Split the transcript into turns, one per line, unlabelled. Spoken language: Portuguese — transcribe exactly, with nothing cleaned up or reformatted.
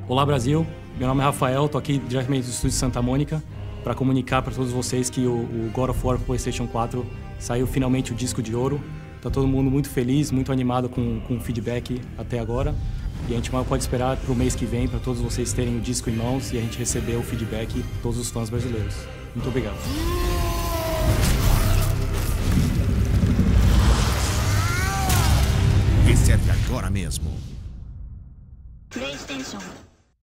Olá Brasil, meu nome é Rafael, estou aqui diretamente do estúdio Santa Mônica para comunicar para todos vocês que o, o God of War PlayStation quatro saiu finalmente o disco de ouro. Está todo mundo muito feliz, muito animado com, com o feedback até agora. E a gente mal pode esperar para o mês que vem, para todos vocês terem o disco em mãos e a gente receber o feedback de todos os fãs brasileiros. Muito obrigado.
Reserve agora mesmo.
PlayStation.